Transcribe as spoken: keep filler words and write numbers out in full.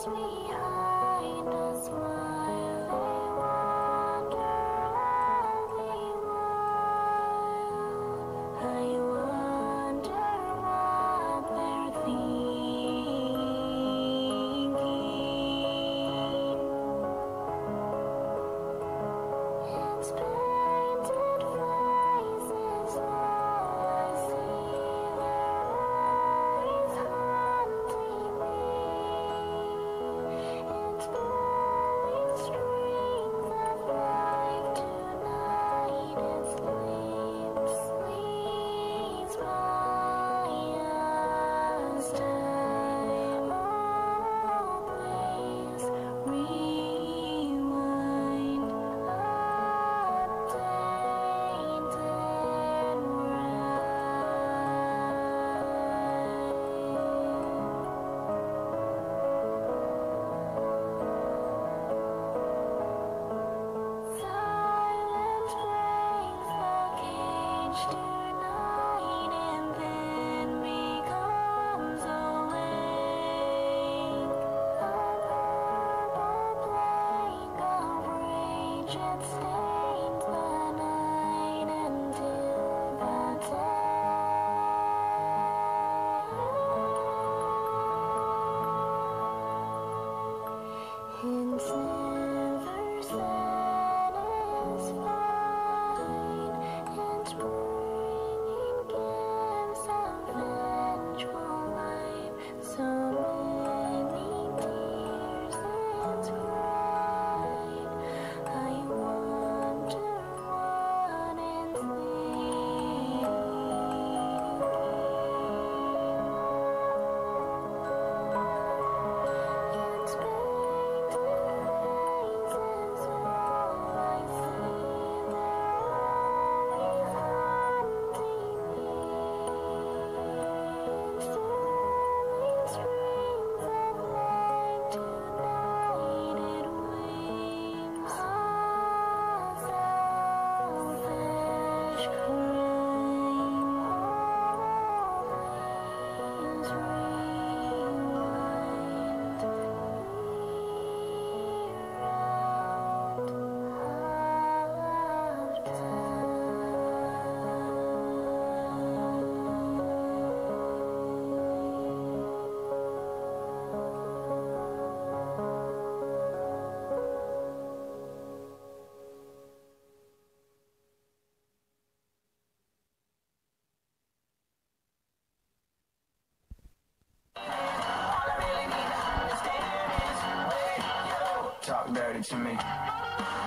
behind a smile, they wander all the while. I wonder what they're thinking. It's painted faces, all I see, they're always haunting me. It's pulling strings of life tonight, it slips, sleeps by us. Time, oh please rewind, update and silence breaks the cage tonight and then becomes awake. A purple plague of rage, it stains the night until the day. It's never satisfied. It's bringing gifts of vengeful life. So many tears it's cried. I wonder what it's thinking. It's painted faces, all I see, they're always haunting me. It's pulling strings of life tonight, it weaves a selfish crime. Please rewind, Talk dirty to me.